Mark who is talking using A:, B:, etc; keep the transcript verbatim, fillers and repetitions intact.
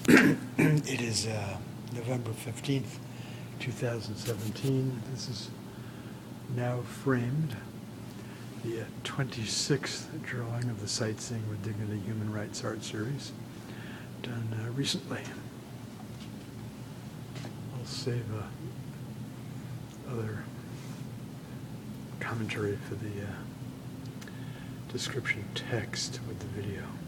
A: It is uh, November fifteenth, two thousand seventeen. This is now framed, the uh, twenty-sixth drawing of the Sightseeing with Dignity Human Rights Art Series, done uh, recently. I'll save uh, other commentary for the uh, description text with the video.